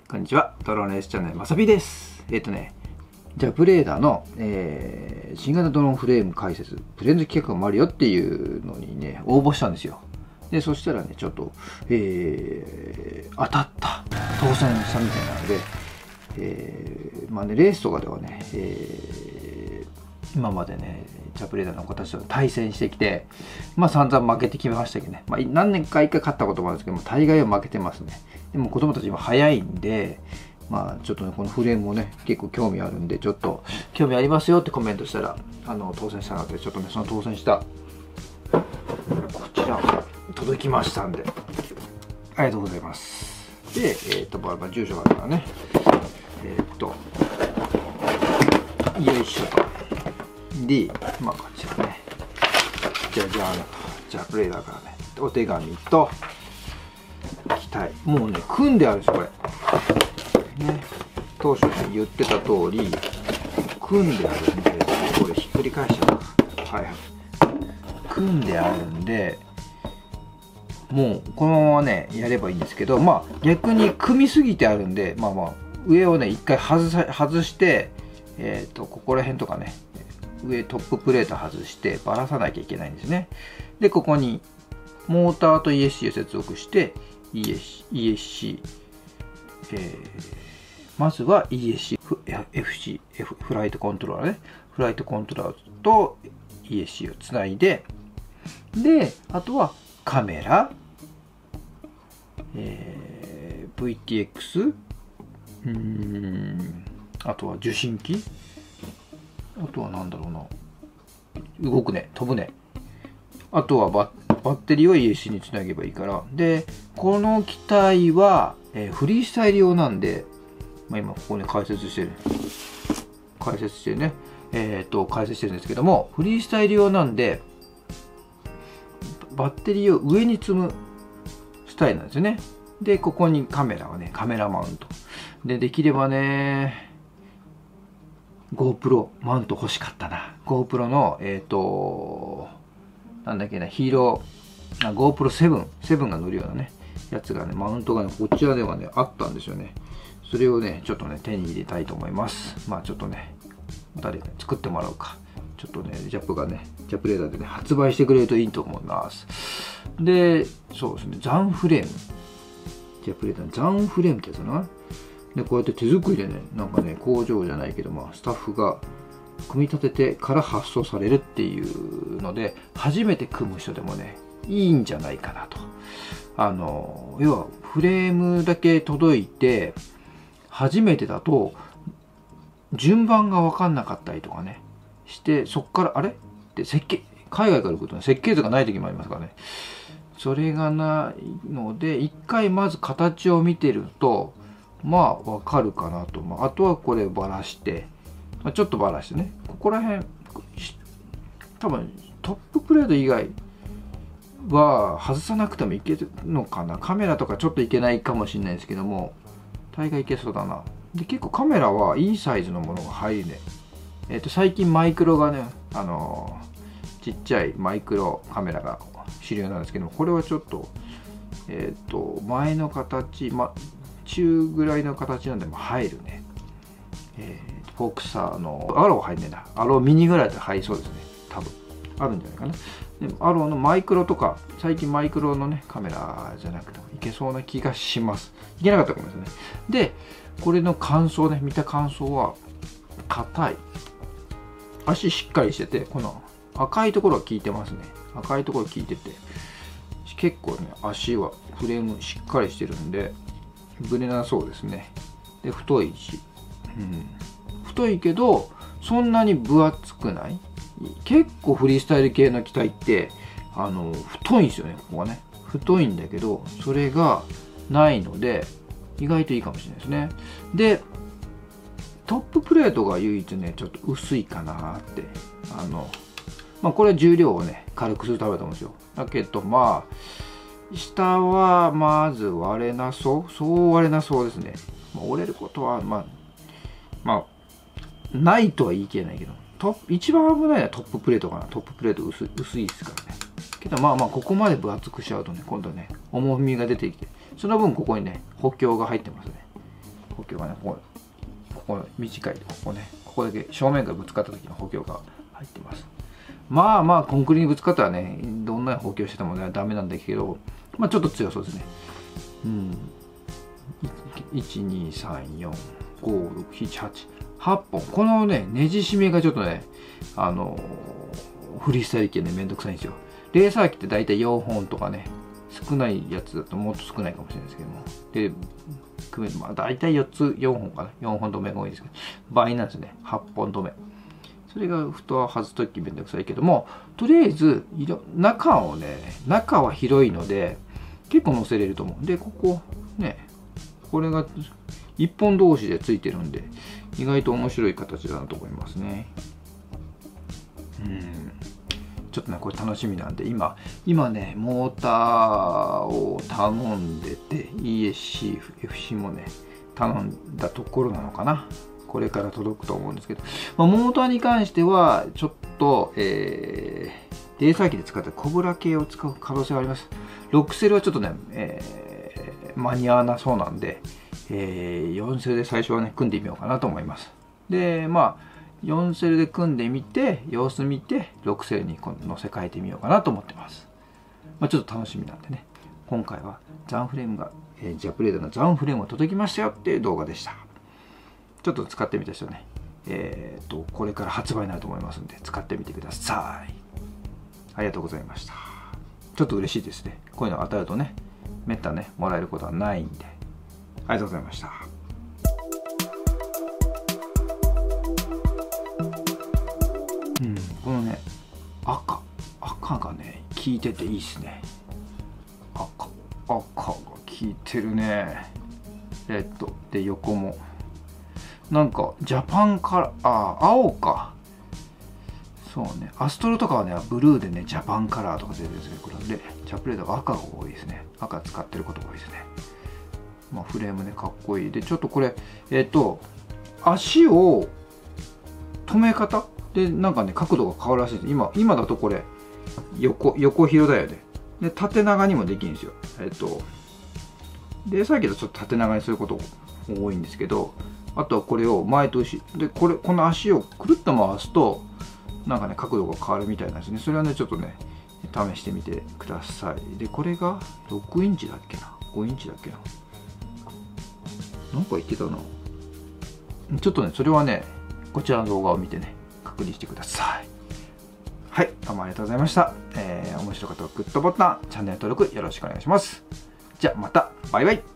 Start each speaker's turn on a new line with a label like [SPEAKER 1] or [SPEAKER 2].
[SPEAKER 1] こんにちは、ドローンレースチャンネルまさぴです。ジャブレーダーの、新型ドローンフレーム解説プレゼント企画がもあるよっていうのにね、応募したんですよ。で、そしたらね、ちょっと、当たった、当選したみたいなので、まあね、レースとかではね、今までね、ジャブレーダーの子たちと対戦してきて、まあ散々負けてきましたけどね、まあ、何年か一回勝ったこともあるんですけども、大概は負けてますね。でも子供たち今早いんで、まあちょっとね、このフレームもね、結構興味あるんで、ちょっと興味ありますよってコメントしたら、当選したので、ちょっとね、その当選した、こちら、届きましたんで、ありがとうございます。で、まあ、住所があるからね、よいしょと。で、まあこちらね、じゃあプレーだからね、お手紙と、期待。もうね、組んであるんですよ、これ。ね、当初ね、言ってた通り、組んであるんで、これひっくり返しちゃう。はいはい。組んであるんで、もうこのままね、やればいいんですけど、まあ逆に組みすぎてあるんで、まあ上をね、一回外して、ここら辺とかね、上トッププレート外してばらさなきゃいけないんですね。で、ここにモーターと ESC を接続して、ESC、まずは ESC、FC、フライトコントローラーね。フライトコントローラーと ESC をつないで、で、あとはカメラ、VTX、あとは受信機、あとはなんだろうな、動くね、飛ぶね。あとはバッテリーを ESC につなげばいいから。で、この機体は、フリースタイル用なんで、まあ、今ここに解説してるね。解説してるんですけども、フリースタイル用なんで、バッテリーを上に積むスタイルなんですよね。で、ここにカメラはね、カメラマウント。で、できればね、GoPro マウント欲しかったな。GoPro の、なんだっけな、GoPro 7が乗るようなね、やつがね、マウントがね、こちらではね、あったんですよね。それをね、ちょっとね、手に入れたいと思います。まあちょっとね、誰かに作ってもらうか。ちょっとね、ジャップレーダーでね、発売してくれるといいと思います。で、そうですね、ザンフレーム。ジャップレーダーのザンフレームってやつだな。で、こうやって手作りでね、なんかね、工場じゃないけど、まあ、スタッフが組み立ててから発送されるっていうので、初めて組む人でもね、いいんじゃないかなと。要は、フレームだけ届いて、初めてだと、順番が分かんなかったりとかね、して、そっから、あれって海外から来るとね、設計図がない時もありますからね。それがないので、一回まず形を見てると、まあ、わかるかなと。まあ、あとはこればらして、まあ、ちょっとばらしてね。ここら辺、多分、トッププレート以外は外さなくてもいけるのかな。カメラとかちょっといけないかもしれないですけども、大概いけそうだな。で、結構カメラはいいサイズのものが入るね。最近マイクロがね、ちっちゃいマイクロカメラが主流なんですけども、これはちょっと、前の形、中ぐらいの形なんでも入るね。フォークサーのアロー入んねえな。アローミニぐらいで入りそうですね。多分。あるんじゃないかな。でもアローのマイクロとか、最近マイクロのね、カメラじゃなくてもいけそうな気がします。いけなかったかもしれない。で、これの感想ね、見た感想は、硬い。足しっかりしてて、この赤いところは効いてますね。赤いところ効いてて、結構ね、足はフレームしっかりしてるんで、ぶれなそうですね。で、太いし、太いけどそんなに分厚くない。結構フリースタイル系の機体って太いんですよね。ここがね、太いんだけどそれがないので意外といいかもしれないですね。で、トッププレートが唯一ね、ちょっと薄いかなって。これは重量をね、軽くするためだと思うんですよ。だけど、まあ、下はまず割れなそう。そう割れなそうですね。折れることは、ないとは言い切れないけど、一番危ないのはトッププレートかな。トッププレート薄いですからね。けど、ここまで分厚くしちゃうとね、今度ね、重みが出てきて、その分ここにね、補強が入ってますね。 補強がね、ここ短い、ここだけ正面からぶつかった時の補強が入ってます。まあコンクリにぶつかったらね、どんな補強しててもね、ダメなんだけど、ちょっと強そうですね。1、2、3、4、5、6、7、8本。このね、ネジ締めがちょっとね、フリースタイル系ね、めんどくさいんですよ。レーサー機って大体4本とかね、少ないやつだともっと少ないかもしれないですけども。で、大体4本かな。4本止めが多いですけど、倍なんですね。8本止め。それが蓋を外すときめんどくさいけども、とりあえず、中は広いので、結構乗せれると思う。で、ここ、ね、これが1本同士でついてるんで、意外と面白い形だなと思いますね。ちょっとね、これ楽しみなんで、今ね、モーターを頼んでて、ESC、FC もね、頼んだところなのかな。これから届くと思うんですけど、モーターに関しては、ちょっと、レーサー機で使ったコブラ系を使う可能性があります。6セルはちょっとね、間に合わなそうなんで、4セルで最初はね、組んでみようかなと思います。で、4セルで組んでみて、様子見て、6セルに乗せ替えてみようかなと思ってます。ちょっと楽しみなんでね、今回はザンフレームが、ジャプレーダーのザンフレームが届きましたよっていう動画でした。ちょっと使ってみた人ね、これから発売になると思いますので、使ってみてください。ありがとうございました。ちょっと嬉しいですね。こういうの当たるとね、めったね、もらえることはないんで。ありがとうございました。このね、赤がね、効いてていいっすね。赤が効いてるね。レッドで横も。なんか、ジャパンカラー、青か。そうね。アストロとかはね、ブルーでね、ジャパンカラーとか出てるんですけど、これで、ジャプレードは赤が多いですね。赤使ってることが多いですね。フレームね、かっこいい。で、ちょっとこれ、足を、止め方で、なんかね、角度が変わるらしいです。今だとこれ、横広だよね。で、縦長にもできるんですよ。で、さっきとちょっと縦長にすること多いんですけど、あとはこれを前と後ろで、この足をくるっと回すと、なんかね、角度が変わるみたいなんですね。それはね、ちょっとね、試してみてください。で、これが6インチだっけな ?5 インチだっけななんか言ってたな。ちょっとね、それはね、こちらの動画を見てね、確認してください。はい、どうもありがとうございました。面白かったらグッドボタン、チャンネル登録よろしくお願いします。じゃあまた、バイバイ。